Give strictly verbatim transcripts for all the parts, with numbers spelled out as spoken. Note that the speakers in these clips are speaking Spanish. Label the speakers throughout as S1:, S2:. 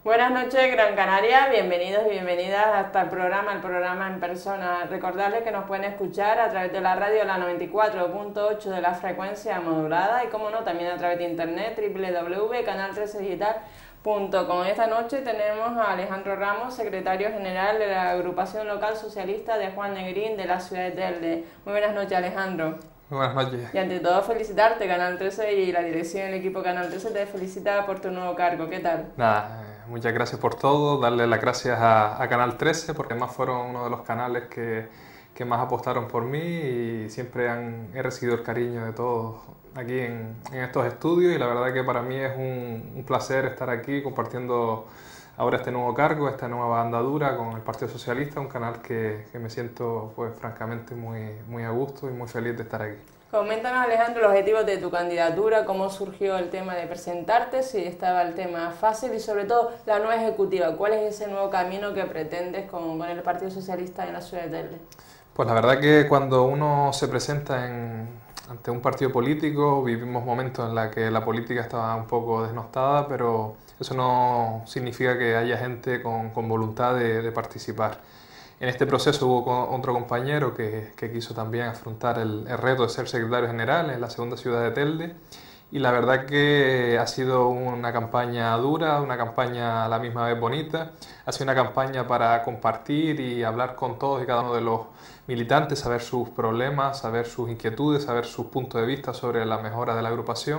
S1: Buenas noches, Gran Canaria, bienvenidos y bienvenidas hasta el programa, el programa en persona. Recordarles que nos pueden escuchar a través de la radio, la noventa y cuatro punto ocho de la frecuencia modulada y, como no, también a través de internet, doble u doble u doble u punto canal trece digital punto com. Esta noche tenemos a Alejandro Ramos, secretario general de la agrupación local socialista de Juan Negrín de la ciudad de Telde. Muy buenas noches, Alejandro.
S2: Muy buenas noches.
S1: Y ante todo felicitarte, Canal trece y la dirección del equipo Canal trece te felicita por tu nuevo cargo. ¿Qué tal?
S2: Nada, eh, muchas gracias por todo, darle las gracias a, a Canal trece porque además fueron uno de los canales que, que más apostaron por mí y siempre han, he recibido el cariño de todos aquí en, en estos estudios y la verdad que para mí es un, un placer estar aquí compartiendo ahora este nuevo cargo, esta nueva andadura con el Partido Socialista, un canal que, que me siento pues francamente muy, muy a gusto y muy feliz de estar aquí.
S1: Coméntanos, Alejandro, los objetivos de tu candidatura, cómo surgió el tema de presentarte, si estaba el tema fácil y sobre todo la nueva ejecutiva. ¿Cuál es ese nuevo camino que pretendes con, con el Partido Socialista en la ciudad de Telde?
S2: Pues la verdad que cuando uno se presenta en, ante un partido político, vivimos momentos en los que la política estaba un poco desnostada, pero eso no significa que haya gente con, con voluntad de, de participar. En este proceso hubo otro compañero que, que quiso también afrontar el, el reto de ser secretario general en la segunda ciudad de Telde y la verdad que ha sido una campaña dura, una campaña a la misma vez bonita, ha sido una campaña para compartir y hablar con todos y cada uno de los militantes, saber sus problemas, saber sus inquietudes, saber sus puntos de vista sobre la mejora de la agrupación.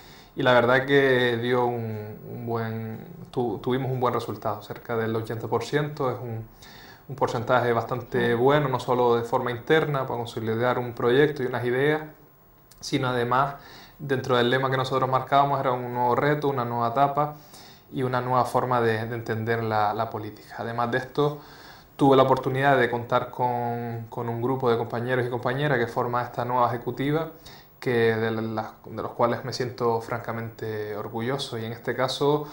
S2: Y la verdad que dio un, un buen, tu, tuvimos un buen resultado, cerca del ochenta por ciento, es un, un porcentaje bastante bueno, no solo de forma interna para consolidar un proyecto y unas ideas, sino además dentro del lema que nosotros marcábamos era un nuevo reto, una nueva etapa y una nueva forma de, de entender la, la política. Además de esto, tuve la oportunidad de contar con, con un grupo de compañeros y compañeras que forma esta nueva ejecutiva, que de, la, de los cuales me siento francamente orgulloso y en este caso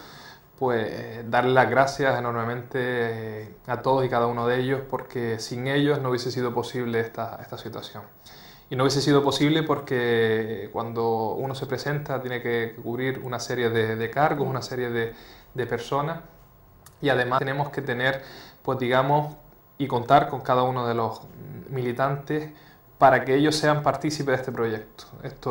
S2: pues darle las gracias enormemente a todos y cada uno de ellos porque sin ellos no hubiese sido posible esta, esta situación. Y no hubiese sido posible porque cuando uno se presenta tiene que cubrir una serie de, de cargos, una serie de, de personas y además tenemos que tener, pues digamos, y contar con cada uno de los militantes para que ellos sean partícipes de este proyecto.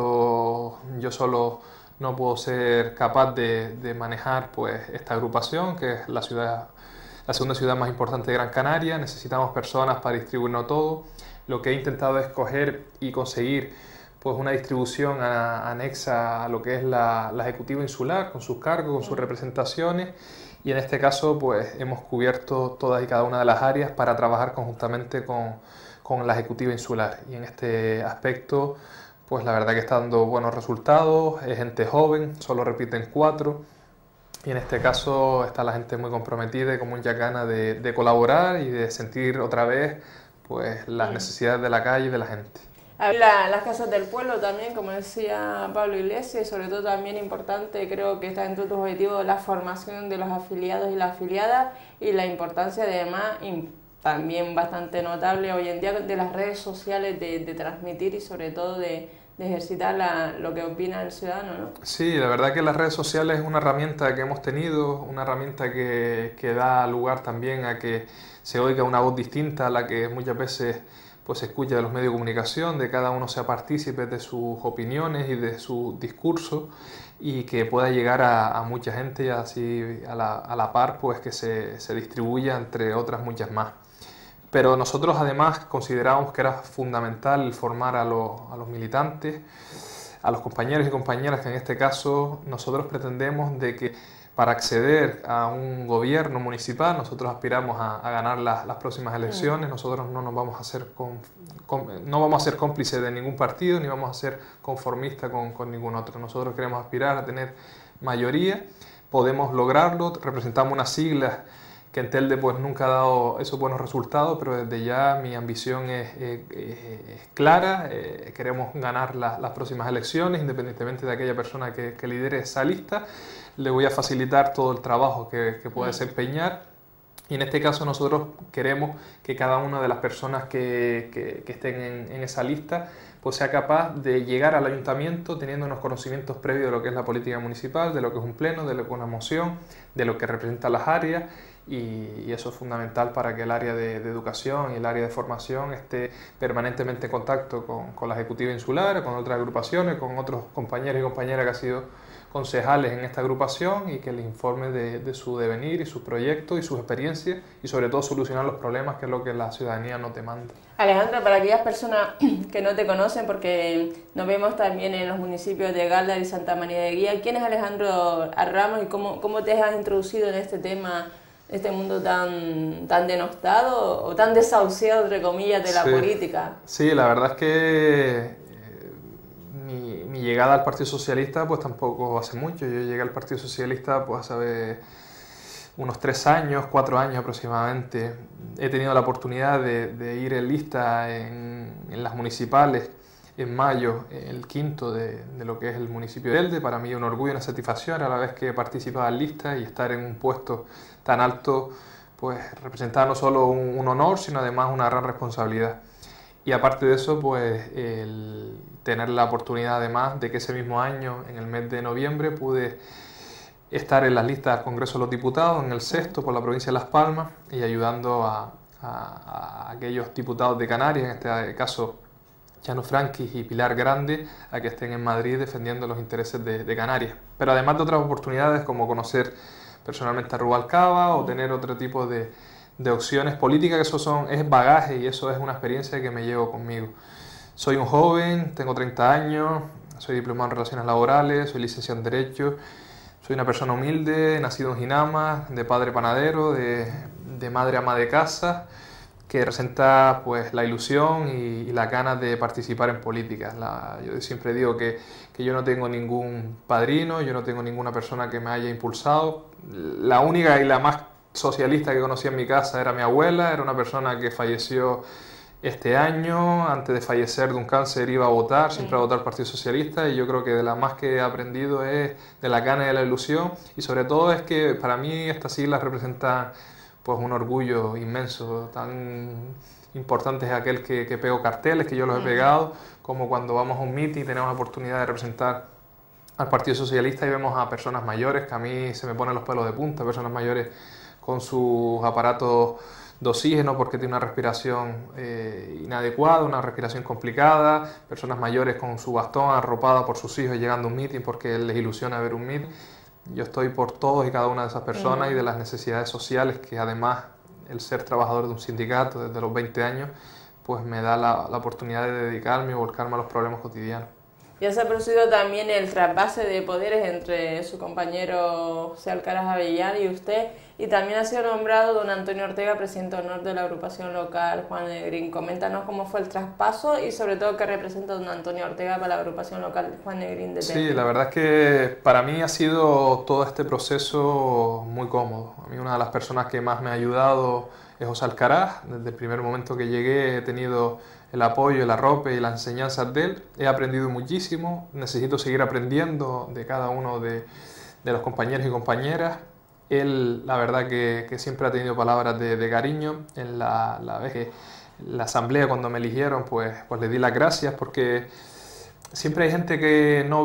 S2: Esto yo solo no puedo ser capaz de, de manejar pues, esta agrupación, que es la, ciudad, la segunda ciudad más importante de Gran Canaria. Necesitamos personas para distribuirnos todo. Lo que he intentado es coger y conseguir pues, una distribución a, anexa a lo que es la, la ejecutiva insular, con sus cargos, con sus representaciones. Y en este caso pues, hemos cubierto todas y cada una de las áreas para trabajar conjuntamente con con la ejecutiva insular y en este aspecto pues la verdad que está dando buenos resultados, es gente joven, solo repiten cuatro y en este caso está la gente muy comprometida y con mucha ganas de, de colaborar y de sentir otra vez pues las necesidades de la calle y de la gente.
S1: La, las casas del pueblo también, como decía Pablo Iglesias, y sobre todo también importante, creo que está entre tus objetivos la formación de los afiliados y las afiliadas y la importancia de además también bastante notable hoy en día de las redes sociales, de, de transmitir y sobre todo de, de ejercitar la, lo que opina el ciudadano, ¿no?
S2: Sí, la verdad que las redes sociales es una herramienta que hemos tenido, una herramienta que, que da lugar también a que se oiga una voz distinta a la que muchas veces pues, se escucha de los medios de comunicación, de cada uno sea partícipe de sus opiniones y de su discurso y que pueda llegar a, a mucha gente y así a la, a la par pues que se, se distribuya entre otras muchas más. Pero nosotros además considerábamos que era fundamental formar a los, a los militantes, a los compañeros y compañeras que en este caso nosotros pretendemos de que para acceder a un gobierno municipal nosotros aspiramos a, a ganar la, las próximas elecciones, nosotros no nos vamos a hacer con, con, no vamos a ser cómplices de ningún partido ni vamos a ser conformistas con, con ningún otro, nosotros queremos aspirar a tener mayoría, podemos lograrlo, representamos unas siglas que en Telde pues nunca ha dado esos buenos resultados, pero desde ya mi ambición es, es, es clara, eh, queremos ganar la, las próximas elecciones, independientemente de aquella persona que, que lidere esa lista, le voy a facilitar todo el trabajo que, que pueda desempeñar Y en este caso nosotros queremos que cada una de las personas que, que, que estén en, en esa lista pues sea capaz de llegar al ayuntamiento teniendo unos conocimientos previos de lo que es la política municipal, de lo que es un pleno, de lo que es una moción, de lo que representan las áreas, y, y eso es fundamental para que el área de, de educación y el área de formación esté permanentemente en contacto con, con la ejecutiva insular, con otras agrupaciones, con otros compañeros y compañeras que han sido concejales en esta agrupación, y que les informe de, de su devenir y sus proyectos y sus experiencias, y sobre todo solucionar los problemas, que es lo que la ciudadanía nos demanda.
S1: Alejandro, para aquellas personas que no te conocen, porque nos vemos también en los municipios de Galdar y Santa María de Guía, ¿quién es Alejandro Ramos y cómo, cómo te has introducido en este tema, este mundo tan, tan denostado o tan desahuciado, entre comillas, de la
S2: sí,
S1: política?
S2: Sí, la verdad es que Mi, mi llegada al Partido Socialista pues tampoco hace mucho. Yo llegué al Partido Socialista pues hace unos tres años, cuatro años aproximadamente. He tenido la oportunidad de, de ir en lista en, en las municipales en mayo, el quinto de, de lo que es el municipio de Elde. Para mí es un orgullo y una satisfacción a la vez que he participado en lista, y estar en un puesto tan alto pues representaba no solo un, un honor, sino además una gran responsabilidad. Y aparte de eso, pues el tener la oportunidad además de que ese mismo año, en el mes de noviembre, pude estar en las listas del Congreso de los Diputados, en el sexto por la provincia de Las Palmas, y ayudando a, a, a aquellos diputados de Canarias, en este caso Chano Franquis y Pilar Grande, a que estén en Madrid defendiendo los intereses de, de Canarias. Pero además de otras oportunidades como conocer personalmente a Rubalcaba o tener otro tipo de de opciones políticas, que eso son, es bagaje, y eso es una experiencia que me llevo conmigo. Soy un joven, tengo treinta años, soy diplomado en Relaciones Laborales, soy licenciado en Derecho, soy una persona humilde, nacido en Jinama, de padre panadero, de, de madre ama de casa, que representa pues la ilusión y, y las ganas de participar en política. La, yo siempre digo que, que yo no tengo ningún padrino, yo no tengo ninguna persona que me haya impulsado. La única y la más socialista que conocí en mi casa era mi abuela, era una persona que falleció este año. Antes de fallecer de un cáncer iba a votar, siempre a votar al Partido Socialista, y yo creo que de la más que he aprendido es de la gana y de la ilusión, y sobre todo es que para mí estas siglas representan pues un orgullo inmenso. Tan importante es aquel que, que pego carteles, que yo los he pegado, como cuando vamos a un meeting y tenemos la oportunidad de representar al Partido Socialista y vemos a personas mayores, que a mí se me ponen los pelos de punta, personas mayores con sus aparatos de oxígeno porque tiene una respiración eh, inadecuada, una respiración complicada, personas mayores con su bastón arropada por sus hijos llegando a un meeting porque les ilusiona ver un meeting. Yo estoy por todos y cada una de esas personas uh-huh. y de las necesidades sociales, que además el ser trabajador de un sindicato desde los veinte años pues me da la, la oportunidad de dedicarme y volcarme a los problemas cotidianos.
S1: Ya se ha producido también el trasvase de poderes entre su compañero José Alcaraz Avellán y usted, y también ha sido nombrado don Antonio Ortega, presidente de honor de la agrupación local Juan Negrín. Coméntanos cómo fue el traspaso y sobre todo qué representa don Antonio Ortega para la agrupación local Juan Negrín de Telde.
S2: Sí, la verdad es que para mí ha sido todo este proceso muy cómodo. A mí una de las personas que más me ha ayudado es José Alcaraz. Desde el primer momento que llegué he tenido el apoyo, el arrope y las enseñanzas de él. He aprendido muchísimo, necesito seguir aprendiendo de cada uno de, de los compañeros y compañeras. Él, la verdad que, que siempre ha tenido palabras de, de cariño. En la, la vez que la asamblea, cuando me eligieron, pues, pues le di las gracias, porque siempre hay gente que no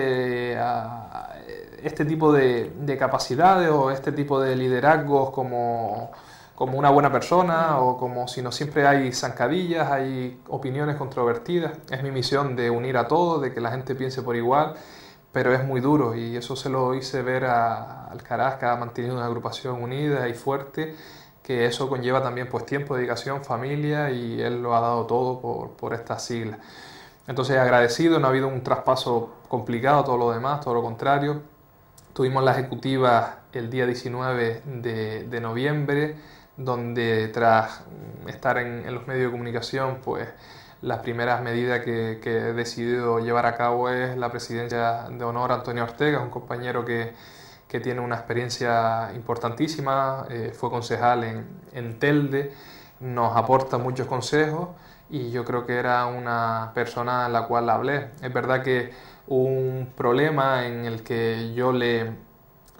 S2: ve a, a este tipo de, de capacidades o este tipo de liderazgos como como una buena persona, o como si no, siempre hay zancadillas, hay opiniones controvertidas. Es mi misión de unir a todos, de que la gente piense por igual, pero es muy duro, y eso se lo hice ver a Alcaraz, que ha mantenido una agrupación unida y fuerte, que eso conlleva también pues tiempo, dedicación, familia, y él lo ha dado todo por, por estas siglas. Entonces agradecido, no ha habido un traspaso complicado, todo lo demás, todo lo contrario. Tuvimos la ejecutiva el día diecinueve de, de noviembre, donde tras estar en, en los medios de comunicación, pues las primeras medidas que, que he decidido llevar a cabo es la presidencia de honor a Antonio Ortega, un compañero que, que tiene una experiencia importantísima, eh, fue concejal en, en Telde, nos aporta muchos consejos, y yo creo que era una persona a la cual hablé. Es verdad que hubo un problema en el que yo le,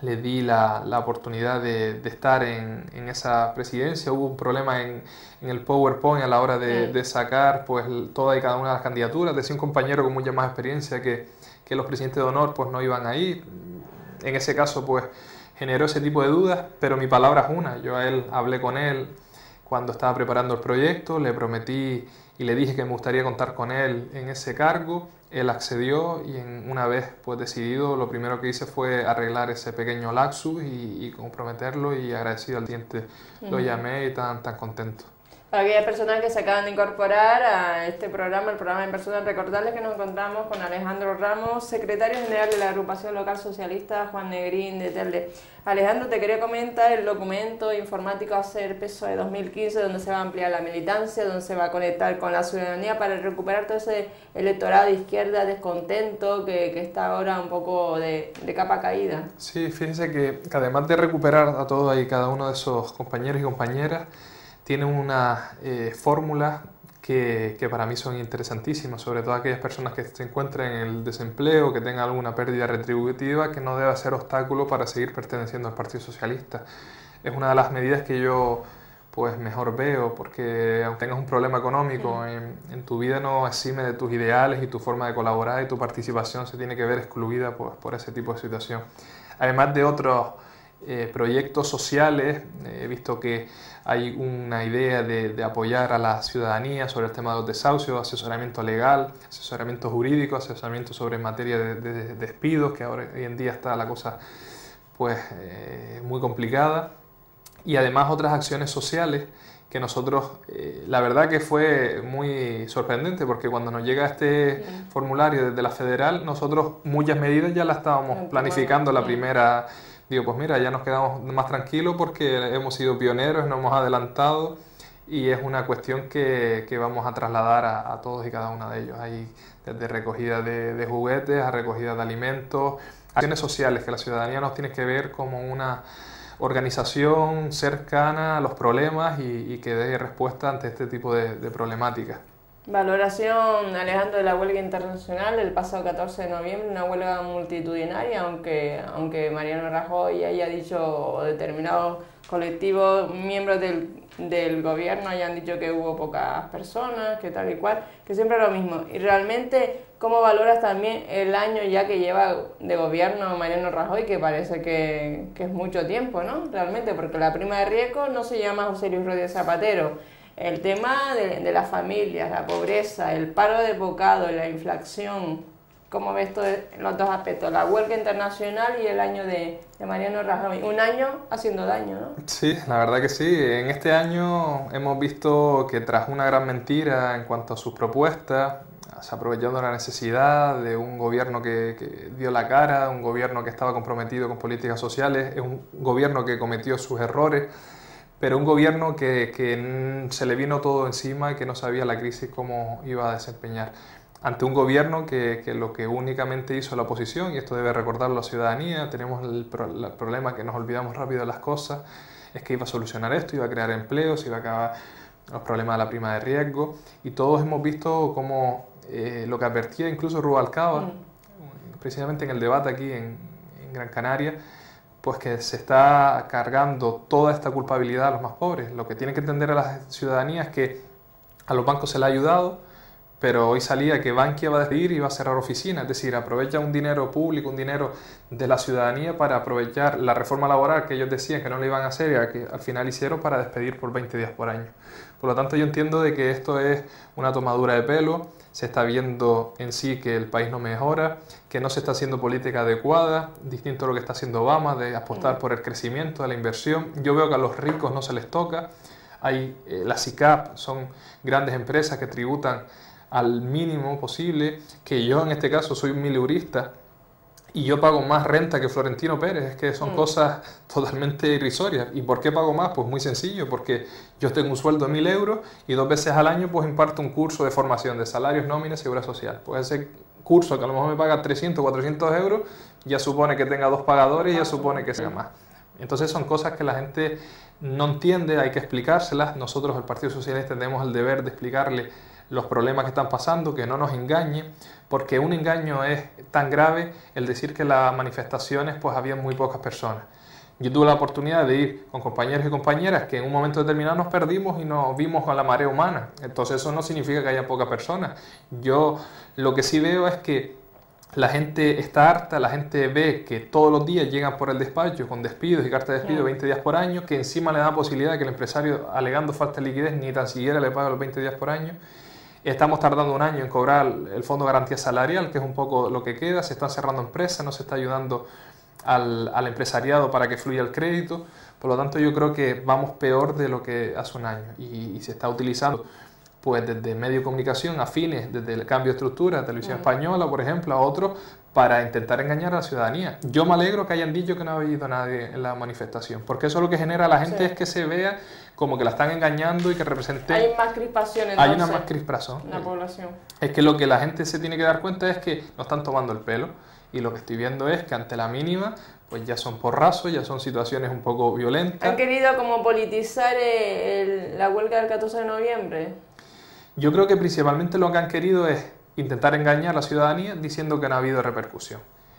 S2: le di la, la oportunidad de, de estar en, en esa presidencia. Hubo un problema en, en el PowerPoint a la hora de, de sacar pues toda y cada una de las candidaturas. Decía un compañero con mucha más experiencia que, que los presidentes de honor pues no iban ahí. En ese caso pues generó ese tipo de dudas, pero mi palabra es una. Yo a él hablé con él cuando estaba preparando el proyecto, le prometí y le dije que me gustaría contar con él en ese cargo. Él accedió y en, una vez pues decidido, lo primero que hice fue arreglar ese pequeño lapsus y, y comprometerlo, y agradecido al cliente uh-huh. lo llamé y tan, tan contento.
S1: Para aquellas personas que se acaban de incorporar a este programa, el programa en persona, recordarles que nos encontramos con Alejandro Ramos, secretario general de la Agrupación Local Socialista Juan Negrín de Telde. Alejandro, te quería comentar el documento informático Hacer P S O E dos mil quince, donde se va a ampliar la militancia, donde se va a conectar con la ciudadanía para recuperar todo ese electorado de izquierda descontento que, que está ahora un poco de, de capa caída.
S2: Sí, fíjese que, que además de recuperar a todos y cada uno de esos compañeros y compañeras, tiene una eh, fórmula que, que para mí son interesantísimas, sobre todo aquellas personas que se encuentren en el desempleo, que tengan alguna pérdida retributiva, que no debe ser obstáculo para seguir perteneciendo al Partido Socialista. Es una de las medidas que yo pues mejor veo, porque aunque tengas un problema económico, en, en tu vida no exime de tus ideales, y tu forma de colaborar y tu participación se tiene que ver excluida pues, por ese tipo de situación. Además de otros eh, proyectos sociales, eh, he visto que hay una idea de, de apoyar a la ciudadanía sobre el tema de los desahucios, asesoramiento legal, asesoramiento jurídico, asesoramiento sobre materia de, de, de despidos, que ahora hoy en día está la cosa pues eh, muy complicada, y además otras acciones sociales que nosotros, eh, la verdad que fue muy sorprendente, porque cuando nos llega este sí. formulario desde la federal, nosotros muchas medidas ya las estábamos planificando la primera. Digo, pues mira, ya nos quedamos más tranquilos porque hemos sido pioneros, nos hemos adelantado, y es una cuestión que, que vamos a trasladar a, a todos y cada uno de ellos. Hay desde recogida de, de juguetes a recogida de alimentos, acciones sociales que la ciudadanía nos tiene que ver como una organización cercana a los problemas y, y que dé respuesta ante este tipo de, de problemáticas.
S1: Valoración, Alejandro, de la huelga internacional del pasado catorce de noviembre, una huelga multitudinaria, aunque, aunque Mariano Rajoy haya dicho, o determinados colectivos, miembros del, del gobierno hayan dicho que hubo pocas personas, que tal y cual, que siempre es lo mismo. Y realmente, ¿cómo valoras también el año ya que lleva de gobierno Mariano Rajoy, que parece que, que es mucho tiempo, ¿no? Realmente, porque la prima de riesgo no se llama José Luis Rodríguez Zapatero. El tema de, de las familias, la pobreza, el paro de bocado, la inflación, ¿cómo ves todos los dos aspectos? La huelga internacional y el año de, de Mariano Rajoy. Un año haciendo daño, ¿no?
S2: Sí, la verdad que sí. En este año hemos visto que tras una gran mentira en cuanto a sus propuestas, se aprovechando la necesidad de un gobierno que, que dio la cara, un gobierno que estaba comprometido con políticas sociales, es un gobierno que cometió sus errores, pero un gobierno que, que se le vino todo encima y que no sabía la crisis cómo iba a desempeñar. Ante un gobierno que, que lo que únicamente hizo la oposición, y esto debe recordarlo la ciudadanía, tenemos el, pro, el problema que nos olvidamos rápido de las cosas, es que iba a solucionar esto, iba a crear empleos, iba a acabar los problemas de la prima de riesgo, y todos hemos visto cómo eh, lo que advertía incluso Rubalcaba, mm. precisamente en el debate aquí en, en Gran Canaria, pues que se está cargando toda esta culpabilidad a los más pobres. Lo que tiene que entender a la ciudadanía es que a los bancos se les ha ayudado, pero hoy salía que Bankia va a despedir y va a cerrar oficinas, es decir, aprovecha un dinero público, un dinero de la ciudadanía para aprovechar la reforma laboral que ellos decían que no le iban a hacer y que al final hicieron para despedir por veinte días por año. Por lo tanto, yo entiendo de que esto es una tomadura de pelo, se está viendo en sí que el país no mejora, que no se está haciendo política adecuada, distinto a lo que está haciendo Obama, de apostar por el crecimiento, la inversión. Yo veo que a los ricos no se les toca. Hay, eh, las I C A P son grandes empresas que tributan al mínimo posible, que yo en este caso soy un mileurista y yo pago más renta que Florentino Pérez, es que son mm. cosas totalmente irrisorias. ¿Y por qué pago más? Pues muy sencillo, porque yo tengo un sueldo de mil euros y dos veces al año pues imparto un curso de formación de salarios, nóminas y seguridad social. Pues ese curso que a lo mejor me paga trescientos, cuatrocientos euros, ya supone que tenga dos pagadores y ya supone que sea más. Entonces son cosas que la gente no entiende, hay que explicárselas. Nosotros, el Partido Socialista, tenemos el deber de explicarle los problemas que están pasando, que no nos engañe, porque un engaño es tan grave el decir que las manifestaciones pues había muy pocas personas. Yo tuve la oportunidad de ir con compañeros y compañeras que en un momento determinado nos perdimos y nos vimos con la marea humana. Entonces eso no significa que haya pocas personas. Yo lo que sí veo es que la gente está harta, la gente ve que todos los días llegan por el despacho con despidos y cartas de despido veinte días por año, que encima le da posibilidad de que el empresario, alegando falta de liquidez, ni tan siquiera le pague los veinte días por año. Estamos tardando un año en cobrar el Fondo de Garantía Salarial, que es un poco lo que queda. Se están cerrando empresas, no se está ayudando al, al empresariado para que fluya el crédito. Por lo tanto, yo creo que vamos peor de lo que hace un año y, y se está utilizando pues desde medios de comunicación afines, desde el cambio de estructura, Televisión mm. Española, por ejemplo, a otros, para intentar engañar a la ciudadanía. Yo me alegro que hayan dicho que no ha habido nadie en la manifestación, porque eso lo que genera a la gente sí. es que se vea como que la están engañando y que representen...
S1: Hay más crispación entonces,
S2: Hay una más crispación
S1: en la población.
S2: Es que lo que la gente se tiene que dar cuenta es que nos están tomando el pelo, y lo que estoy viendo es que ante la mínima pues ya son porrazos, ya son situaciones un poco violentas.
S1: ¿Han querido como politizar el, la huelga del catorce de noviembre?
S2: Yo creo que principalmente lo que han querido es intentar engañar a la ciudadanía diciendo que no ha habido repercusión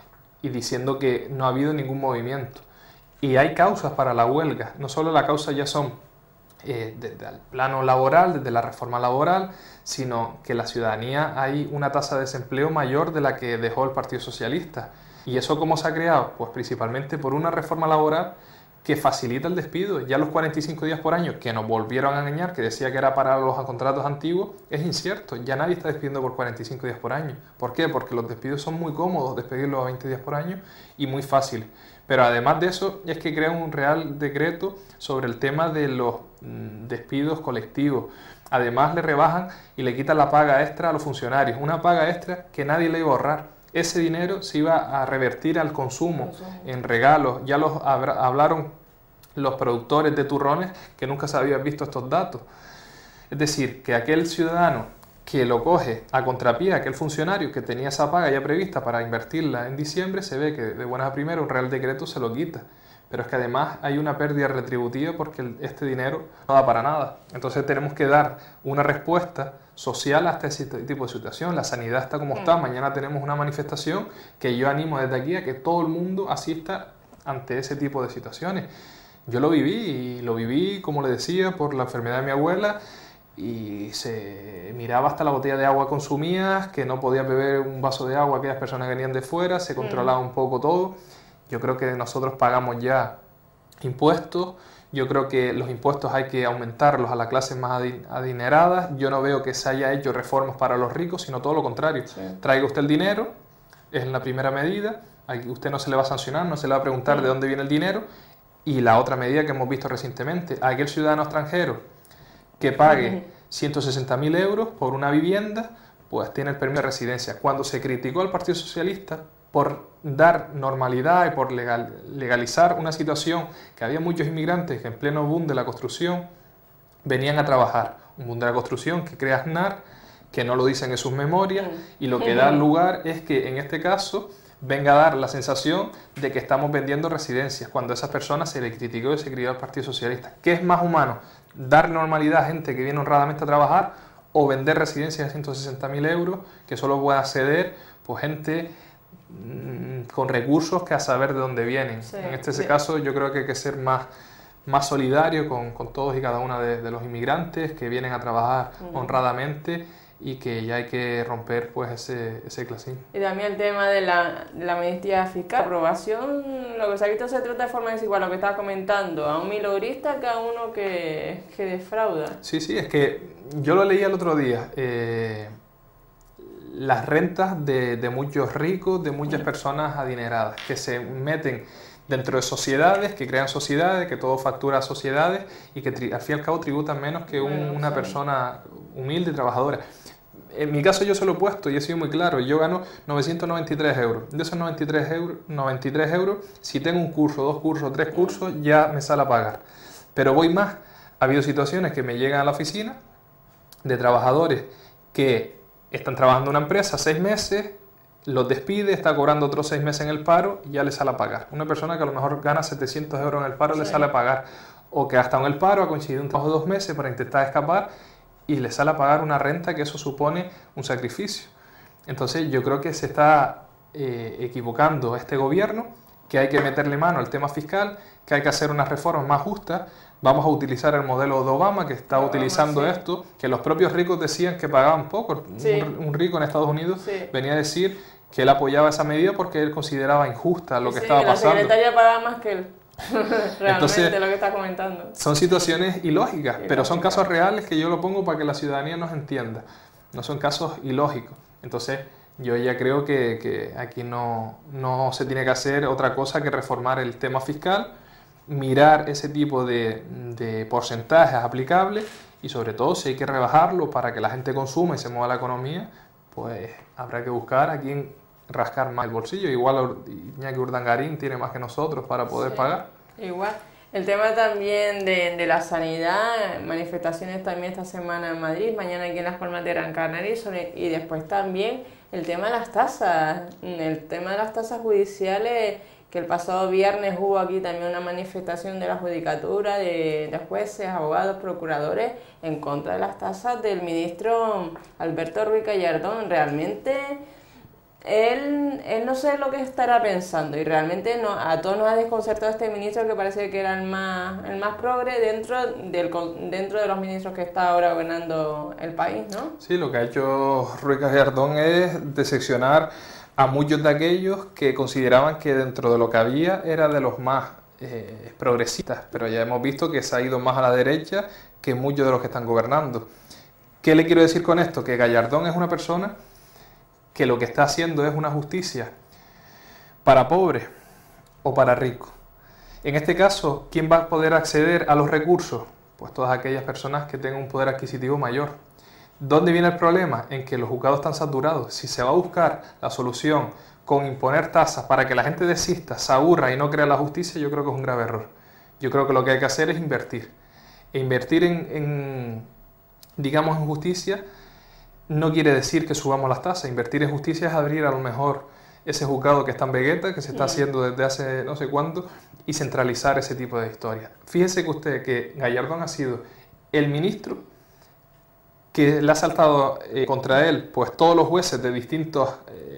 S2: y diciendo que no ha habido ningún movimiento. Y hay causas para la huelga, no solo las causas ya son eh, desde el plano laboral, desde la reforma laboral, sino que la ciudadanía hay una tasa de desempleo mayor de la que dejó el Partido Socialista. ¿Y eso cómo se ha creado? Pues principalmente por una reforma laboral que facilita el despido. Ya los cuarenta y cinco días por año, que nos volvieron a engañar, que decía que era para los contratos antiguos, es incierto. Ya nadie está despidiendo por cuarenta y cinco días por año. ¿Por qué? Porque los despidos son muy cómodos, despedirlos a veinte días por año, y muy fáciles. Pero además de eso, es que crea un real decreto sobre el tema de los mm, despidos colectivos. Además le rebajan y le quitan la paga extra a los funcionarios. Una paga extra que nadie le iba a ahorrar. Ese dinero se iba a revertir al consumo, en regalos. Ya los hablaron los productores de turrones que nunca se habían visto estos datos. Es decir, que aquel ciudadano que lo coge a contrapié, aquel funcionario que tenía esa paga ya prevista para invertirla en diciembre, se ve que de buenas a primeras un real decreto se lo quita. Pero es que además hay una pérdida retributiva porque este dinero no da para nada. Entonces tenemos que dar una respuesta social hasta ese tipo de situación. La sanidad está como está. Mañana tenemos una manifestación que yo animo desde aquí a que todo el mundo asista ante ese tipo de situaciones. Yo lo viví y lo viví, como le decía, por la enfermedad de mi abuela, y se miraba hasta la botella de agua consumida, que no podía beber un vaso de agua aquellas personas que venían de fuera, se controlaba un poco todo. Yo creo que nosotros pagamos ya impuestos. Yo creo que los impuestos hay que aumentarlos a las clases más adineradas. Yo no veo que se haya hecho reformas para los ricos, sino todo lo contrario. Sí. Traiga usted el dinero, es la primera medida. A usted no se le va a sancionar, no se le va a preguntar sí. de dónde viene el dinero. Y la otra medida que hemos visto recientemente, a aquel ciudadano extranjero que pague ciento sesenta mil euros por una vivienda, pues tiene el permiso de residencia. Cuando se criticó al Partido Socialista por dar normalidad y por legal, legalizar una situación que había muchos inmigrantes que en pleno boom de la construcción venían a trabajar. Un boom de la construcción que crea Aznar, que no lo dicen en sus memorias, y lo que da lugar es que en este caso venga a dar la sensación de que estamos vendiendo residencias, cuando a esas personas se le criticó y se criticó al Partido Socialista. ¿Qué es más humano? ¿Dar normalidad a gente que viene honradamente a trabajar o vender residencias de ciento sesenta mil euros que solo pueda acceder pues gente con recursos que a saber de dónde vienen? Sí, en este sí. caso yo creo que hay que ser más, más solidario con, con todos y cada uno de, de los inmigrantes que vienen a trabajar uh-huh. honradamente, y que ya hay que romper pues ese, ese clasismo.
S1: Y también el tema de la, de la amnistía fiscal. La aprobación, lo que se ha visto se trata de forma desigual, lo que estaba comentando, a un milogrista que a uno que, que defrauda.
S2: Sí, sí, es que yo lo leí el otro día. Eh, las rentas de, de muchos ricos, de muchas personas adineradas, que se meten dentro de sociedades, que crean sociedades, que todo factura a sociedades y que tri, al fin y al cabo tributan menos que un, bueno, una sí. persona humilde y trabajadora. En mi caso yo se lo he puesto y he sido muy claro, yo gano novecientos noventa y tres euros. De esos noventa y tres euros, noventa y tres euros, si tengo un curso, dos cursos, tres cursos, ya me sale a pagar. Pero voy más. Ha habido situaciones que me llegan a la oficina de trabajadores que están trabajando en una empresa seis meses, los despide, está cobrando otros seis meses en el paro y ya le sale a pagar. Una persona que a lo mejor gana setecientos euros en el paro sí. le sale a pagar. O que ha estado en el paro, ha coincidido un trabajo de dos meses para intentar escapar y le sale a pagar una renta que eso supone un sacrificio. Entonces yo creo que se está eh, equivocando este gobierno, que hay que meterle mano al tema fiscal, que hay que hacer unas reformas más justas. Vamos a utilizar el modelo de Obama, que está Obama, utilizando sí. esto, que los propios ricos decían que pagaban poco. Sí. Un, un rico en Estados Unidos sí. venía a decir que él apoyaba esa medida porque él consideraba injusta lo que sí, estaba
S1: la
S2: pasando.
S1: La secretaria pagaba más que él. Realmente Entonces, lo que está comentando.
S2: Son situaciones ilógicas, ilógica. pero son casos reales que yo lo pongo para que la ciudadanía nos entienda. No son casos ilógicos. Entonces, yo ya creo que, que aquí no, no se tiene que hacer otra cosa que reformar el tema fiscal, mirar ese tipo de, de porcentajes aplicables y sobre todo si hay que rebajarlo para que la gente consuma y se mueva la economía, pues habrá que buscar a quién rascar más el bolsillo. Igual Iñaki Urdangarín tiene más que nosotros para poder sí, pagar.
S1: Igual. El tema también de, de la sanidad, manifestaciones también esta semana en Madrid, mañana aquí en Las Palmas de Gran Canaria y después también el tema de las tasas, el tema de las tasas judiciales, que el pasado viernes hubo aquí también una manifestación de la judicatura, de, de jueces, abogados, procuradores, en contra de las tasas del ministro Alberto Ruiz Gallardón. Realmente él, él no sé lo que estará pensando y realmente no, a todos nos ha desconcertado este ministro que parece que era el más, el más progre dentro, del, dentro de los ministros que está ahora gobernando el país, ¿no?
S2: Sí, lo que ha hecho Ruiz Gallardón es decepcionar a muchos de aquellos que consideraban que dentro de lo que había era de los más eh, progresistas, pero ya hemos visto que se ha ido más a la derecha que muchos de los que están gobernando. ¿Qué le quiero decir con esto? Que Gallardón es una persona que lo que está haciendo es una justicia para pobres o para ricos. En este caso, ¿quién va a poder acceder a los recursos? Pues todas aquellas personas que tengan un poder adquisitivo mayor. ¿Dónde viene el problema? En que los juzgados están saturados. Si se va a buscar la solución con imponer tasas para que la gente desista, se aburra y no crea la justicia, yo creo que es un grave error. Yo creo que lo que hay que hacer es invertir. E invertir en, en digamos, en justicia no quiere decir que subamos las tasas. Invertir en justicia es abrir a lo mejor ese juzgado que está en Vegueta, que se está haciendo desde hace no sé cuánto, y centralizar ese tipo de historias. Fíjese que usted que Gallardón ha sido el ministro que le ha saltado eh, contra él pues todos los jueces de distintas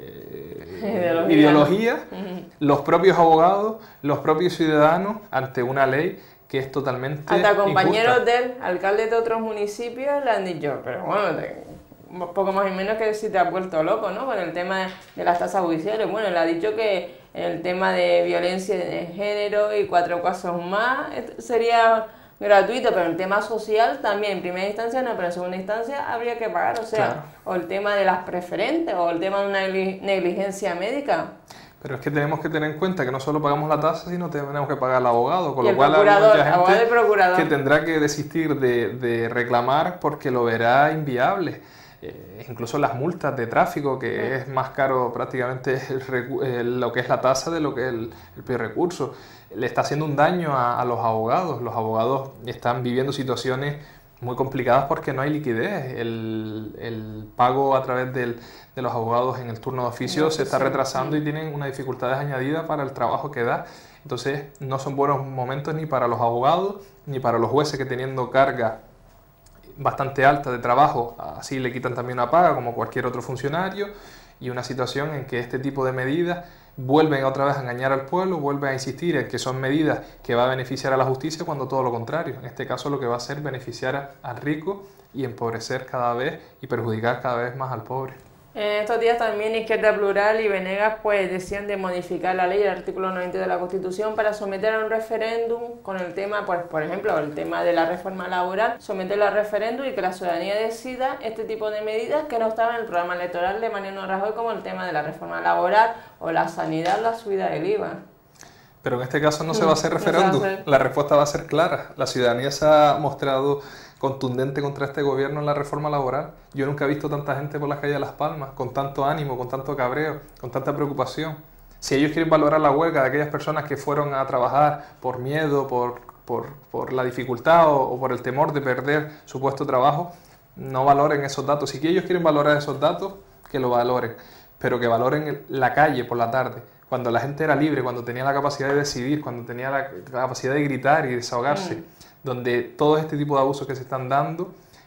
S2: eh, ideologías, uh-huh. los propios abogados, los propios ciudadanos, ante una ley que es totalmente
S1: hasta compañeros
S2: injusta.
S1: De él, alcaldes de otros municipios, le han dicho, pero bueno, te, poco más o menos que si te has vuelto loco, ¿no? Con el tema de, de las tasas judiciales. Bueno, le ha dicho que el tema de violencia de género y cuatro casos más sería gratuito, pero el tema social también, en primera instancia no, pero en segunda instancia habría que pagar, o sea, claro. O el tema de las preferentes, o el tema de una negligencia médica.
S2: Pero es que tenemos que tener en cuenta que no solo pagamos la tasa, sino tenemos que pagar al abogado, con
S1: y
S2: lo cual hay mucha gente
S1: procurador.
S2: que tendrá que desistir de, de reclamar porque lo verá inviable. Eh, incluso las multas de tráfico, que sí. es más caro prácticamente el, el, lo que es la tasa de lo que es el, el peor recurso, le está haciendo un daño a, a los abogados. Los abogados están viviendo situaciones muy complicadas porque no hay liquidez. El, el pago a través del, de los abogados en el turno de oficio no, se está sí, retrasando sí. y tienen unas dificultades añadidas para el trabajo que da. Entonces no son buenos momentos ni para los abogados ni para los jueces, que teniendo carga bastante alta de trabajo, así le quitan también una paga como cualquier otro funcionario, y una situación en que este tipo de medidas vuelven otra vez a engañar al pueblo, vuelven a insistir en que son medidas que va a beneficiar a la justicia, cuando todo lo contrario. En este caso lo que va a hacer es beneficiar al rico y empobrecer cada vez y perjudicar cada vez más al pobre.
S1: En estos días también Izquierda Plural y Venegas pues decían de modificar la ley, el artículo noventa de la Constitución, para someter a un referéndum con el tema, pues por ejemplo, el tema de la reforma laboral, someterlo a referéndum y que la ciudadanía decida este tipo de medidas que no estaban en el programa electoral de Mariano Rajoy, como el tema de la reforma laboral o la sanidad, la subida del I V A.
S2: Pero en este caso no se va a hacer referéndum, no la respuesta va a ser clara. La ciudadanía se ha mostrado contundente contra este gobierno en la reforma laboral. Yo nunca he visto tanta gente por las calles de Las Palmas, con tanto ánimo, con tanto cabreo, con tanta preocupación. Si ellos quieren valorar la huelga de aquellas personas que fueron a trabajar por miedo, por, por, por la dificultad o, o por el temor de perder su puesto de trabajo, no valoren esos datos. Si ellos quieren valorar esos datos, que lo valoren, pero que valoren la calle por la tarde, cuando la gente era libre, cuando tenía la capacidad de decidir, cuando tenía la capacidad de gritar y desahogarse, mm. donde todo este tipo de abusos que se están dando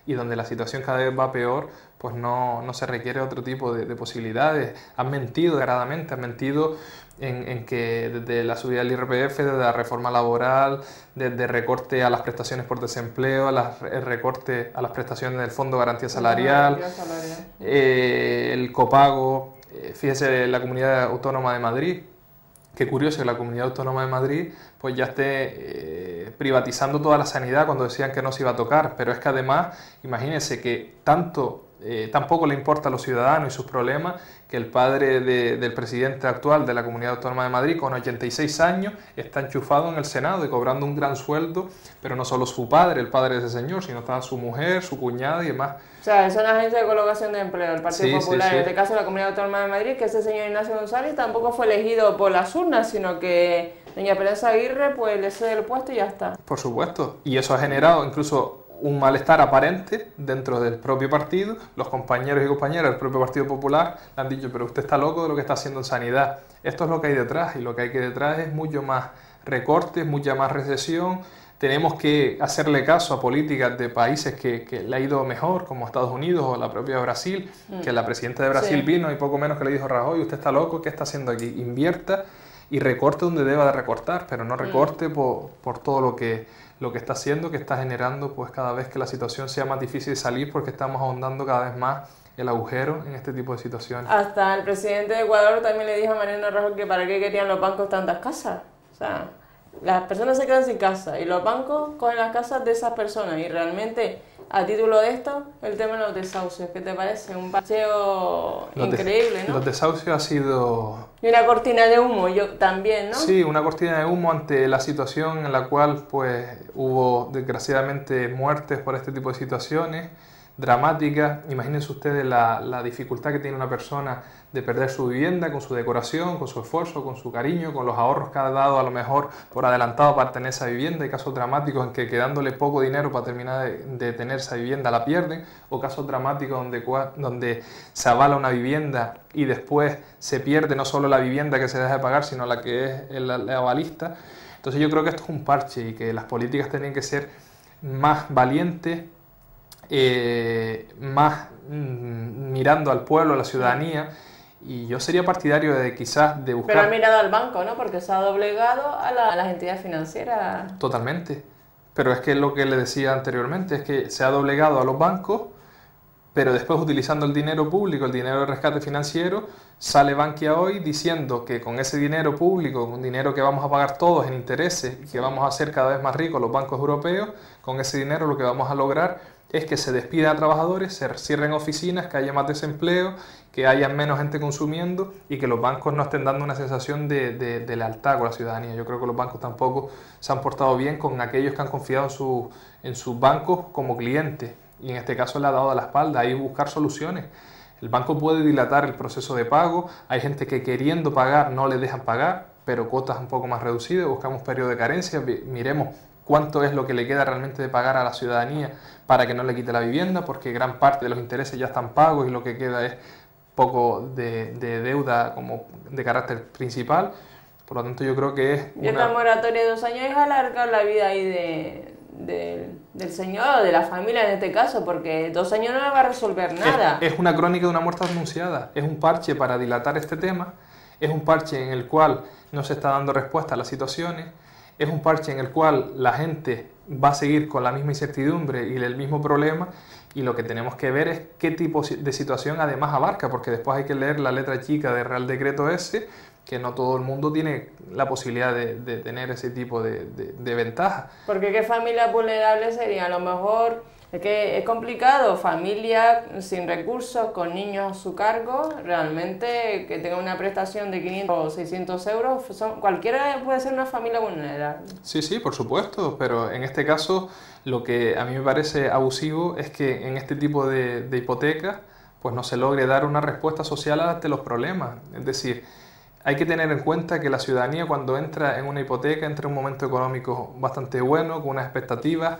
S2: y donde la situación cada vez va peor, pues no, no se requiere otro tipo de, de posibilidades. Han mentido descaradamente, han mentido en, en que desde la subida del I R P F, desde la reforma laboral, desde recorte a las prestaciones por desempleo, a las, el recorte a las prestaciones del Fondo de Garantía Salarial,
S1: Garantía salarial.
S2: Eh, el copago, eh, fíjese la Comunidad Autónoma de Madrid. Qué curioso que la Comunidad Autónoma de Madrid pues ya esté eh, privatizando toda la sanidad cuando decían que no se iba a tocar, pero es que además, imagínense que tanto, eh, tampoco le importa a los ciudadanos y sus problemas, que el padre de, del presidente actual de la Comunidad Autónoma de Madrid, con ochenta y seis años, está enchufado en el Senado y cobrando un gran sueldo, pero no solo su padre, el padre de ese señor, sino está su mujer, su cuñada y demás.
S1: O sea, es una agencia de colocación de empleo, el Partido
S2: Sí,
S1: Popular,
S2: sí, sí.
S1: en este caso la Comunidad Autónoma de Madrid, que ese señor Ignacio González tampoco fue elegido por las urnas, sino que doña Esperanza Aguirre pues le cede el puesto y ya está.
S2: Por supuesto, y eso ha generado incluso un malestar aparente dentro del propio partido. Los compañeros y compañeras del propio Partido Popular le han dicho, pero usted está loco de lo que está haciendo en sanidad. Esto es lo que hay detrás, y lo que hay que detrás es mucho más recortes, mucha más recesión. Tenemos que hacerle caso a políticas de países que, que le ha ido mejor, como Estados Unidos o la propia Brasil, mm. que la presidenta de Brasil sí. vino y poco menos que le dijo Rajoy, usted está loco, ¿qué está haciendo aquí? Invierta y recorte donde deba de recortar, pero no recorte mm. por, por todo lo que, lo que está haciendo, que está generando pues cada vez que la situación sea más difícil de salir, porque estamos ahondando cada vez más el agujero en este tipo de situaciones.
S1: Hasta el presidente de Ecuador también le dijo a Mariano Rajoy que para qué querían los bancos tantas casas. O sea, las personas se quedan sin casa y los bancos cogen las casas de esas personas, y realmente a título de esto, el tema de los desahucios, ¿qué te parece? Un paseo los increíble, ¿no?
S2: Los desahucios ha sido...
S1: Y una cortina de humo, yo también, ¿no?
S2: Sí, una cortina de humo ante la situación en la cual pues hubo desgraciadamente muertes por este tipo de situaciones dramáticas. Imagínense ustedes la, la dificultad que tiene una persona de perder su vivienda con su decoración, con su esfuerzo, con su cariño, con los ahorros que ha dado a lo mejor por adelantado para tener esa vivienda. Hay casos dramáticos en que quedándole poco dinero para terminar de, de tener esa vivienda la pierden, o casos dramáticos donde, donde se avala una vivienda y después se pierde no solo la vivienda que se deja de pagar, sino la que es el, el avalista. Entonces yo creo que esto es un parche y que las políticas tienen que ser más valientes, eh, más mmm, mirando al pueblo, a la ciudadanía. Y yo sería partidario de quizás de buscar...
S1: Pero ha mirado al banco, ¿no? Porque se ha doblegado a, la, a las entidades financieras.
S2: Totalmente. Pero es que lo que le decía anteriormente es que se ha doblegado a los bancos, pero después utilizando el dinero público, el dinero de rescate financiero, sale Bankia hoy diciendo que con ese dinero público, un dinero que vamos a pagar todos en intereses y que vamos a hacer cada vez más ricos los bancos europeos, con ese dinero lo que vamos a lograr es que se despidan a trabajadores, se cierren oficinas, que haya más desempleo, que haya menos gente consumiendo y que los bancos no estén dando una sensación de, de, de lealtad con la ciudadanía. Yo creo que los bancos tampoco se han portado bien con aquellos que han confiado en, su, en sus bancos como clientes, y en este caso le ha dado a la espalda. Hay que buscar soluciones. El banco puede dilatar el proceso de pago, hay gente que queriendo pagar no le dejan pagar, pero cuotas un poco más reducidas, buscamos periodo de carencia, miremos cuánto es lo que le queda realmente de pagar a la ciudadanía para que no le quite la vivienda, porque gran parte de los intereses ya están pagos y lo que queda es poco de, de deuda como de carácter principal. Por lo tanto yo creo que es
S1: una... Y esta moratoria de dos años es alargar la vida ahí de, de, del señor o de la familia en este caso, porque dos años no le va a resolver nada.
S2: Es, es una crónica de una muerte anunciada, es un parche para dilatar este tema, es un parche en el cual no se está dando respuesta a las situaciones, es un parche en el cual la gente va a seguir con la misma incertidumbre y el mismo problema, y lo que tenemos que ver es qué tipo de situación además abarca, porque después hay que leer la letra chica del Real Decreto ese, que no todo el mundo tiene la posibilidad de, de tener ese tipo de, de, de ventaja.
S1: Porque qué familia vulnerable sería, a lo mejor... Es que es complicado, familia sin recursos, con niños a su cargo, realmente que tenga una prestación de quinientos o seiscientos euros, son, cualquiera puede ser una familia vulnerable.
S2: Sí, sí, por supuesto, pero en este caso lo que a mí me parece abusivo es que en este tipo de, de hipotecas pues no se logre dar una respuesta social ante los problemas. Es decir, hay que tener en cuenta que la ciudadanía cuando entra en una hipoteca entra en un momento económico bastante bueno, con unas expectativas.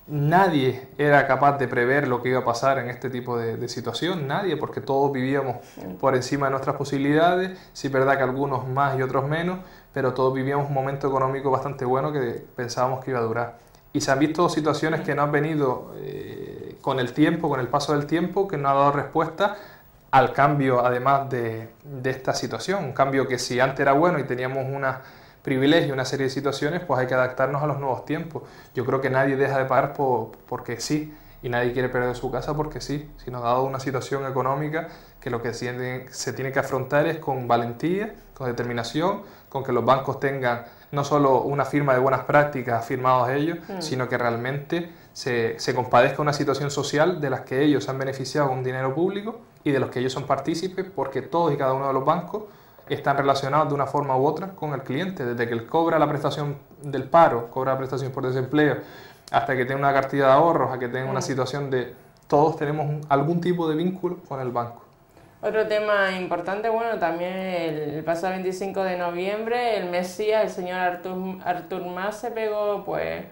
S2: Nadie era capaz de prever lo que iba a pasar en este tipo de, de situación, nadie, porque todos vivíamos por encima de nuestras posibilidades, sí es verdad que algunos más y otros menos, pero todos vivíamos un momento económico bastante bueno que pensábamos que iba a durar. Y se han visto situaciones que no han venido, eh, con el tiempo, con el paso del tiempo, que no ha dado respuesta al cambio, además de, de esta situación. Un cambio que si antes era bueno y teníamos unos privilegios, una serie de situaciones, pues hay que adaptarnos a los nuevos tiempos. Yo creo que nadie deja de pagar por, porque sí, y nadie quiere perder su casa porque sí, sino dado una situación económica que lo que se tiene que afrontar es con valentía, con determinación, con que los bancos tengan no solo una firma de buenas prácticas firmados ellos, mm. sino que realmente se, se compadezca una situación social de las que ellos se han beneficiado con dinero público y de los que ellos son partícipes, porque todos y cada uno de los bancos están relacionados de una forma u otra con el cliente, desde que él cobra la prestación del paro, cobra la prestación por desempleo, hasta que tenga una cartilla de ahorros, a que tenga una situación de... Todos tenemos un, algún tipo de vínculo con el banco.
S1: Otro tema importante, bueno, también el, el pasado veinticinco de noviembre, el Mesías, el señor Artur, Artur Mas se pegó pues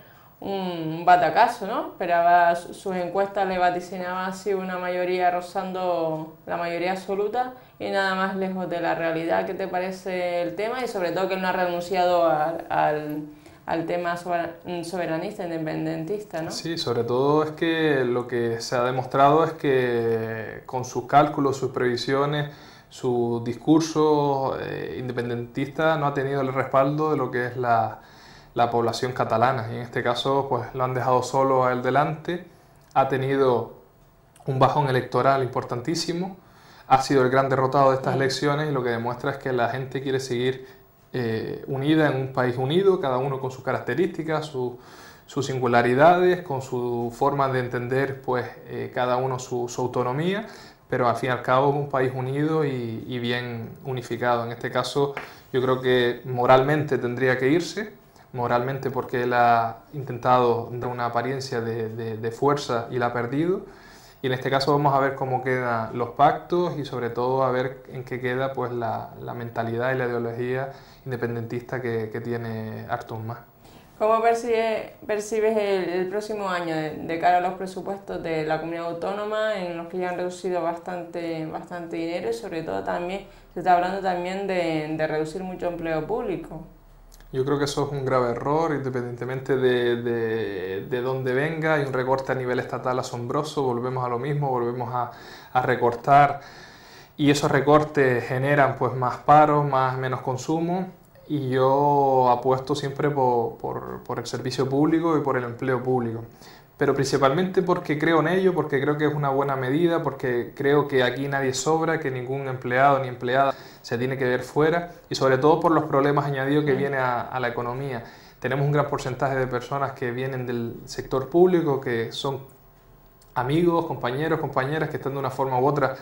S1: un batacazo, ¿no? Esperaba, sus encuestas le vaticinaban así una mayoría rozando la mayoría absoluta y nada más lejos de la realidad. ¿Qué te parece el tema? Y sobre todo que él no ha renunciado al... al al tema soberanista, independentista, ¿no?
S2: Sí, sobre todo es que lo que se ha demostrado es que con sus cálculos, sus previsiones, su discurso eh, independentista no ha tenido el respaldo de lo que es la, la población catalana, y en este caso pues lo han dejado solo a él delante, ha tenido un bajón electoral importantísimo, ha sido el gran derrotado de estas elecciones y lo que demuestra es que la gente quiere seguir Eh, unida en un país unido, cada uno con sus características, su, sus singularidades, con su forma de entender pues eh, cada uno su, su autonomía, pero al fin y al cabo un país unido y, y bien unificado. En este caso yo creo que moralmente tendría que irse, moralmente porque él ha intentado dar una apariencia de, de, de fuerza y la ha perdido. Y en este caso vamos a ver cómo quedan los pactos y sobre todo a ver en qué queda pues la, la mentalidad y la ideología independentista que, que tiene Artur Mas.
S1: ¿Cómo percibe, percibes el, el próximo año de, de cara a los presupuestos de la comunidad autónoma en los que ya han reducido bastante, bastante dinero y sobre todo también se está hablando también de, de reducir mucho empleo público?
S2: Yo creo que eso es un grave error, independientemente de, de, de dónde venga. Hay un recorte a nivel estatal asombroso, volvemos a lo mismo, volvemos a, a recortar y esos recortes generan pues más paro, más, menos consumo y yo apuesto siempre por, por, por el servicio público y por el empleo público. Pero principalmente porque creo en ello, porque creo que es una buena medida, porque creo que aquí nadie sobra, que ningún empleado ni empleada se tiene que ver fuera y sobre todo por los problemas añadidos que viene a, a la economía. Tenemos un gran porcentaje de personas que vienen del sector público, que son amigos, compañeros, compañeras que están de una forma u otra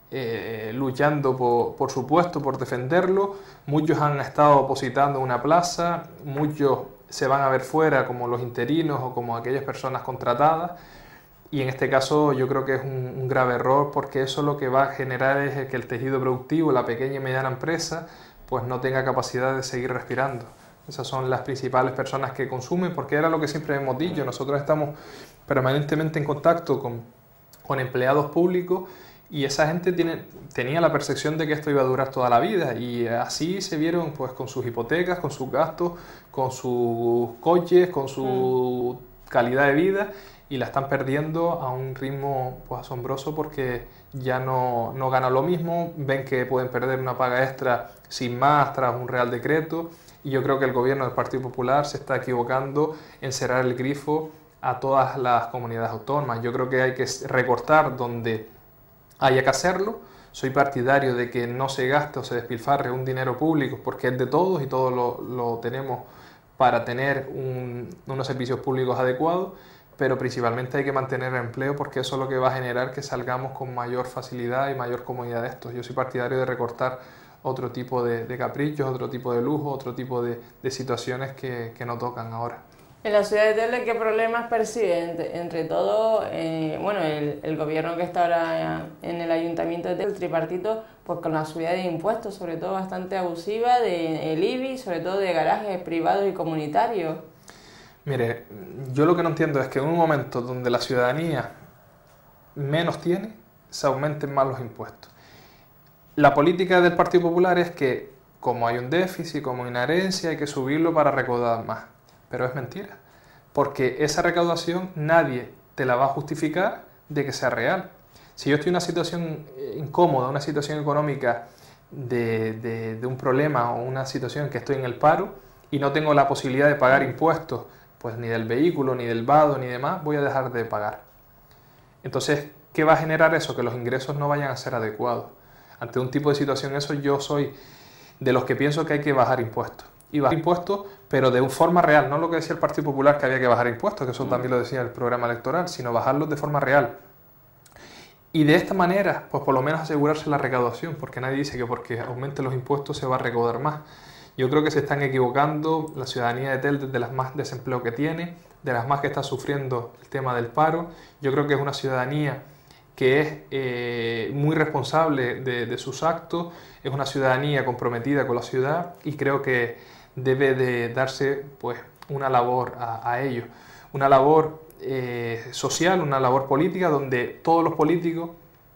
S2: eh, luchando por, por su puesto, por defenderlo. Muchos han estado opositando una plaza, muchos se van a ver fuera como los interinos o como aquellas personas contratadas y en este caso yo creo que es un, un grave error porque eso lo que va a generar es que el tejido productivo, la pequeña y mediana empresa pues no tenga capacidad de seguir respirando. Esas son las principales personas que consumen porque era lo que siempre hemos dicho, nosotros estamos permanentemente en contacto con, con empleados públicos y esa gente tiene, tenía la percepción de que esto iba a durar toda la vida y así se vieron pues con sus hipotecas, con sus gastos, con sus coches, con su mm. calidad de vida y la están perdiendo a un ritmo pues asombroso porque ya no, no ganan lo mismo, ven que pueden perder una paga extra sin más tras un real decreto y yo creo que el gobierno del Partido Popular se está equivocando en cerrar el grifo a todas las comunidades autónomas. Yo creo que hay que recortar donde haya que hacerlo. Soy partidario de que no se gaste o se despilfarre un dinero público porque es de todos y todos lo, lo tenemos para tener un, unos servicios públicos adecuados, pero principalmente hay que mantener el empleo porque eso es lo que va a generar que salgamos con mayor facilidad y mayor comodidad de estos. Yo soy partidario de recortar otro tipo de, de caprichos, otro tipo de lujo, otro tipo de, de situaciones que, que no tocan ahora.
S1: En la ciudad de Telde, ¿qué problemas percibe? Entre, entre todo, eh, bueno, el, el gobierno que está ahora en el ayuntamiento de Telde, el tripartito, pues con la subida de impuestos, sobre todo bastante abusiva, de el I B I, sobre todo de garajes privados y comunitarios.
S2: Mire, yo lo que no entiendo es que en un momento donde la ciudadanía menos tiene, se aumenten más los impuestos. La política del Partido Popular es que, como hay un déficit, como hay una herencia, hay que subirlo para recaudar más. Pero es mentira, porque esa recaudación nadie te la va a justificar de que sea real. Si yo estoy en una situación incómoda, una situación económica de, de, de un problema o una situación en que estoy en el paro y no tengo la posibilidad de pagar impuestos, pues ni del vehículo, ni del vado, ni demás, voy a dejar de pagar. Entonces, ¿qué va a generar eso? Que los ingresos no vayan a ser adecuados. Ante un tipo de situación eso, yo soy de los que pienso que hay que bajar impuestos. Y bajar impuestos, pero de forma real, no lo que decía el Partido Popular que había que bajar impuestos, que eso también lo decía el programa electoral, sino bajarlos de forma real. Y de esta manera, pues por lo menos asegurarse la recaudación, porque nadie dice que porque aumenten los impuestos se va a recaudar más. Yo creo que se están equivocando la ciudadanía de Telde, de las más desempleo que tiene, de las más que está sufriendo el tema del paro. Yo creo que es una ciudadanía que es eh, muy responsable de, de sus actos, es una ciudadanía comprometida con la ciudad y creo que debe de darse pues una labor a, a ellos, una labor eh, social, una labor política donde todos los políticos,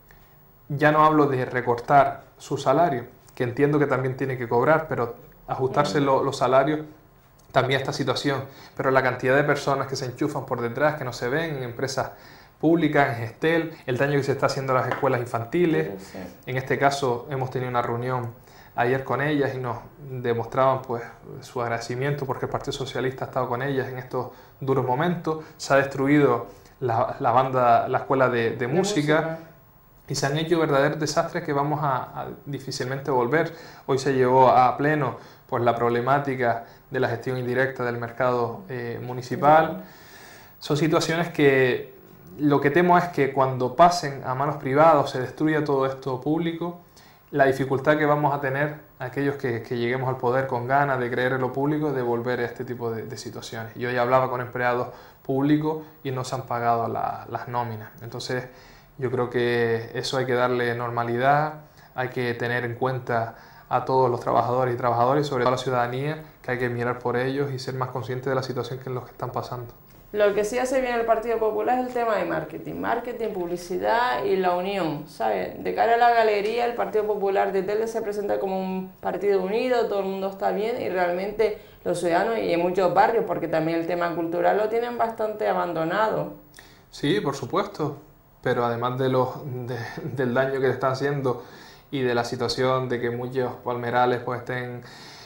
S2: ya no hablo de recortar su salario, que entiendo que también tiene que cobrar, pero ajustarse lo, los salarios también a esta situación, pero la cantidad de personas que se enchufan por detrás, que no se ven en empresas públicas, en Gestel, el daño que se está haciendo a las escuelas infantiles. Sí, sí. En este caso hemos tenido una reunión ayer con ellas y nos demostraban pues su agradecimiento porque el Partido Socialista ha estado con ellas en estos duros momentos. Se ha destruido la, la banda, la escuela de, de, de música, música y se han hecho verdaderos desastres que vamos a, a difícilmente volver. Hoy se llevó a pleno pues la problemática de la gestión indirecta del mercado eh, municipal. Son situaciones que lo que temo es que cuando pasen a manos privadas, se destruya todo esto público, la dificultad que vamos a tener aquellos que, que lleguemos al poder con ganas de creer en lo público, de volver a este tipo de, de situaciones. Yo ya hablaba con empleados públicos y no se han pagado la, las nóminas. Entonces yo creo que eso hay que darle normalidad, hay que tener en cuenta a todos los trabajadores y trabajadoras y sobre todo a la ciudadanía, que hay que mirar por ellos y ser más conscientes de la situación que en los que están pasando.
S1: Lo que sí hace bien el Partido Popular es el tema de marketing, marketing, publicidad y la unión, ¿sabes? De cara a la galería, el Partido Popular de Telde se presenta como un partido unido, todo el mundo está bien y realmente los ciudadanos y en muchos barrios, porque también el tema cultural lo tienen bastante abandonado.
S2: Sí, por supuesto, pero además de los, de, del daño que le están haciendo y de la situación de que muchos palmerales pues estén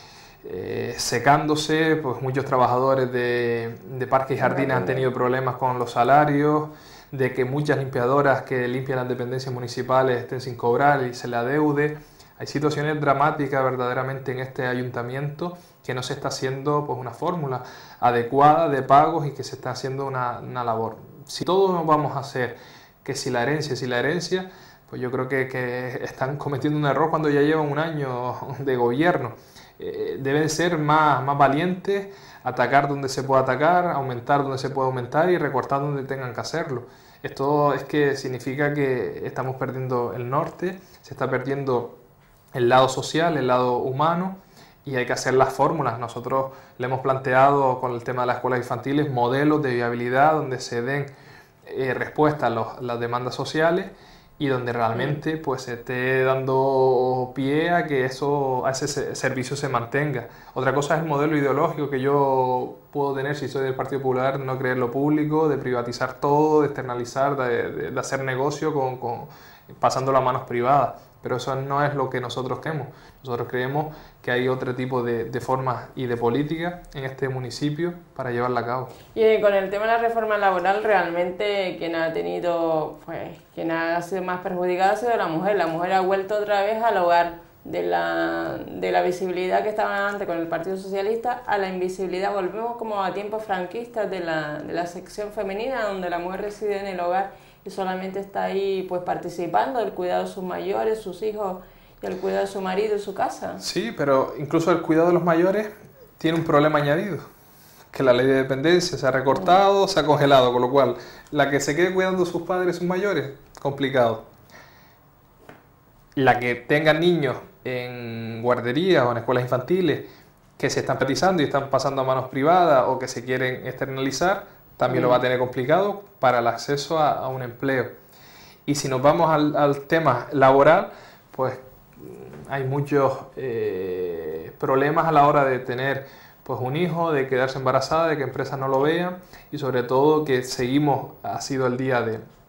S2: Eh, secándose, pues muchos trabajadores de, de parques y jardines han tenido problemas con los salarios, de que muchas limpiadoras que limpian las dependencias municipales estén sin cobrar y se le adeude. Hay situaciones dramáticas verdaderamente en este ayuntamiento que no se está haciendo pues una fórmula adecuada de pagos y que se está haciendo una, una labor. Si todos nos vamos a hacer que si la herencia, si la herencia, pues yo creo que, que están cometiendo un error cuando ya llevan un año de gobierno. Eh, deben ser más, más valientes, atacar donde se pueda atacar, aumentar donde se pueda aumentar y recortar donde tengan que hacerlo. Esto es que significa que estamos perdiendo el norte, se está perdiendo el lado social, el lado humano y hay que hacer las fórmulas. Nosotros le hemos planteado con el tema de las escuelas infantiles modelos de viabilidad donde se den eh, respuesta a los, las demandas sociales y donde realmente pues se esté dando pie a que eso, a ese servicio se mantenga. Otra cosa es el modelo ideológico que yo puedo tener si soy del Partido Popular, no creer lo público, de privatizar todo, de externalizar, de, de, de hacer negocio con, con, pasándolo a manos privadas. Pero eso no es lo que nosotros creemos. Nosotros creemos que hay otro tipo de, de formas y de políticas en este municipio para llevarla a cabo.
S1: Y con el tema de la reforma laboral, realmente quien ha tenido, pues, quien ha sido más perjudicada ha sido la mujer. La mujer ha vuelto otra vez al hogar de la, de la visibilidad que estaba antes con el Partido Socialista a la invisibilidad. Volvemos como a tiempos franquistas de la, de la sección femenina, donde la mujer reside en el hogar y solamente está ahí pues participando del cuidado de sus mayores, sus hijos y el cuidado de su marido y su casa.
S2: Sí, pero incluso el cuidado de los mayores tiene un problema añadido, que la ley de dependencia se ha recortado, se ha congelado, con lo cual la que se quede cuidando a sus padres y sus mayores, complicado. La que tenga niños en guarderías o en escuelas infantiles que se están privatizando y están pasando a manos privadas o que se quieren externalizar, también lo va a tener complicado para el acceso a, a un empleo. Y si nos vamos al, al tema laboral, pues hay muchos eh, problemas a la hora de tener pues, un hijo, de quedarse embarazada, de que empresas no lo vean y sobre todo que seguimos, ha sido el día de,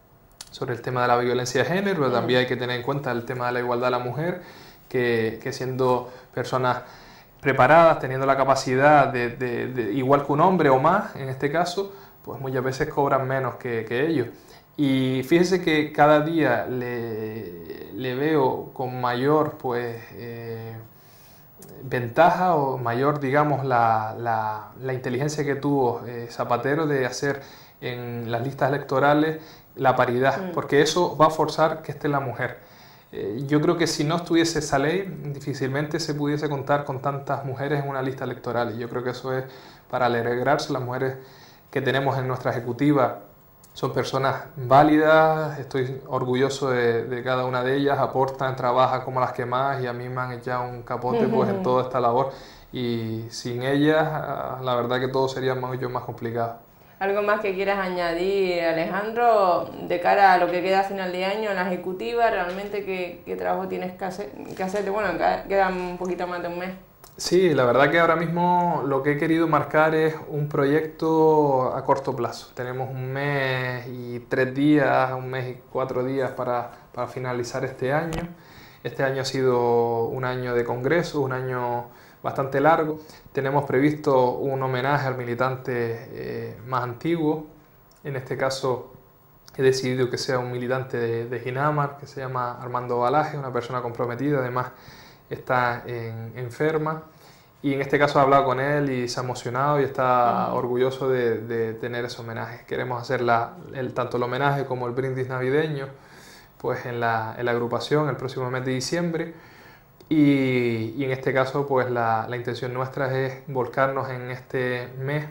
S2: sobre el tema de la violencia de género, pero también hay que tener en cuenta el tema de la igualdad de la mujer, que, que siendo personas preparadas, teniendo la capacidad de, de, de, igual que un hombre o más, en este caso, pues muchas veces cobran menos que, que ellos. Y fíjese que cada día le, le veo con mayor pues, eh, ventaja o mayor, digamos, la, la, la inteligencia que tuvo eh, Zapatero de hacer en las listas electorales la paridad, mm. porque eso va a forzar que esté la mujer. Eh, yo creo que si no estuviese esa ley, difícilmente se pudiese contar con tantas mujeres en una lista electoral, y yo creo que eso es para alegrarse. Las mujeres que tenemos en nuestra ejecutiva son personas válidas, estoy orgulloso de, de cada una de ellas, aportan, trabajan como las que más, y a mí me han echado un capote pues, en toda esta labor, y sin ellas la verdad que todo sería mucho más complicado.
S1: ¿Algo más que quieras añadir, Alejandro, de cara a lo que queda a final de año en la ejecutiva? ¿Realmente qué, qué trabajo tienes que hacer? Que hacer? Bueno, queda un poquito más de un mes.
S2: Sí, la verdad que ahora mismo lo que he querido marcar es un proyecto a corto plazo. Tenemos un mes y tres días, un mes y cuatro días para, para finalizar este año. Este año ha sido un año de congreso, un año bastante largo. Tenemos previsto un homenaje al militante eh, más antiguo. En este caso he decidido que sea un militante de, de Ginamar, que se llama Armando Balaje, una persona comprometida, además está en, enferma. Y en este caso he hablado con él y se ha emocionado y está uh-huh. orgulloso de, de tener ese homenaje. Queremos hacer la, el, tanto el homenaje como el brindis navideño pues en la, en la agrupación el próximo mes de diciembre. Y, y en este caso pues la, la intención nuestra es volcarnos en este mes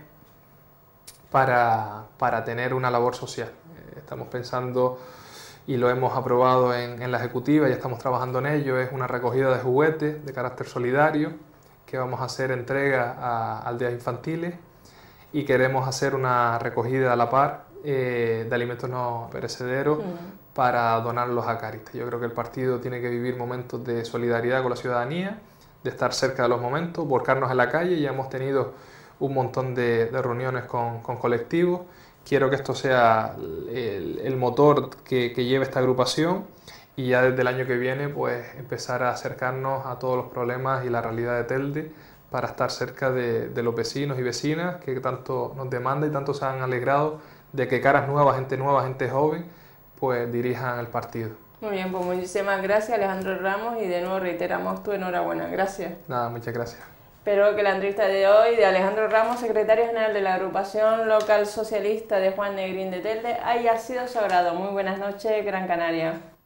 S2: para, para tener una labor social. Eh, estamos pensando, y lo hemos aprobado en, en la ejecutiva, ya estamos trabajando en ello, es una recogida de juguetes de carácter solidario, que vamos a hacer entrega a aldeas infantiles, y queremos hacer una recogida a la par eh, de alimentos no perecederos mm. para donarlos a Cáritas. Yo creo que el partido tiene que vivir momentos de solidaridad con la ciudadanía, de estar cerca de los momentos, volcarnos en la calle. Ya hemos tenido un montón de, de reuniones con, con colectivos. Quiero que esto sea el, el motor que, que lleve esta agrupación, y ya desde el año que viene pues empezar a acercarnos a todos los problemas y la realidad de Telde para estar cerca de, de los vecinos y vecinas que tanto nos demandan y tanto se han alegrado de que caras nuevas, gente nueva, gente joven, pues dirijan el partido.
S1: Muy bien, pues muchísimas gracias, Alejandro Ramos, y de nuevo reiteramos tu enhorabuena. Gracias.
S2: Nada, muchas gracias.
S1: Espero que la entrevista de hoy de Alejandro Ramos, secretario general de la agrupación local socialista de Juan Negrín de Telde, haya sido de su agrado. Muy buenas noches, Gran Canaria.